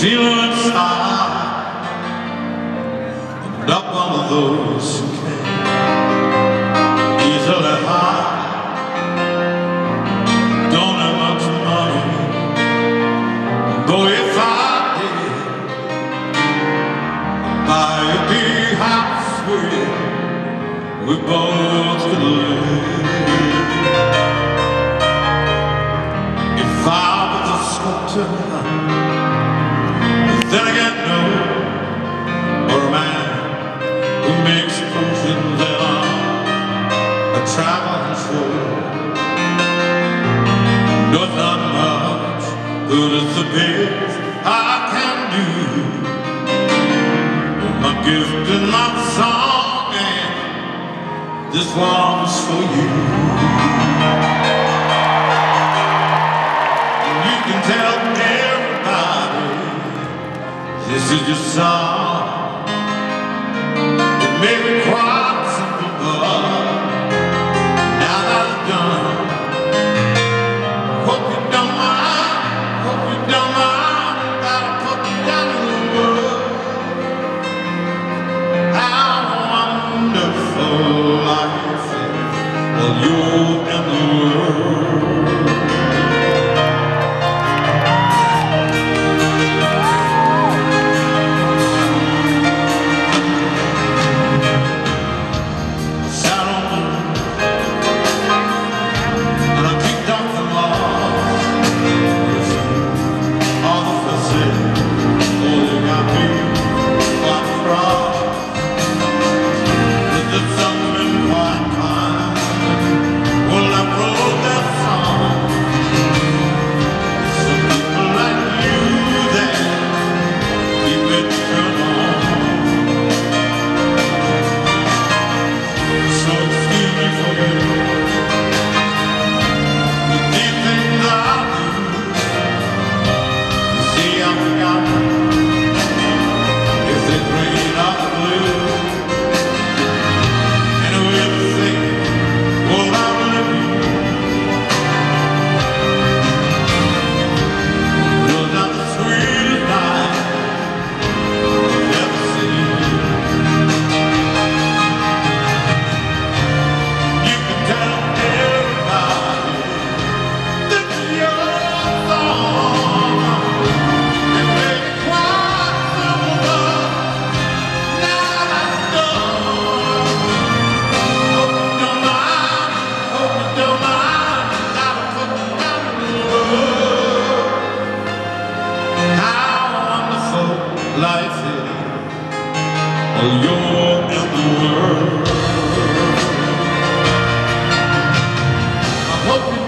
feeling inside. I'm not one of those who can easily hide. Don't have much money, though if I did buy a big house where we both could live. If I was a sculptor, then again, no, or a man who makes potions in a traveling show. No, it's not much good as the best I can do. My gift and my song, and this one's for you. And you can tell everybody this is your song. It may be quite simple, but now that it's done, hope you don't mind, hope you don't mind that I put you down in the world. How wonderful life is while you're in the world. Life is, oh, you're in the world. I hope you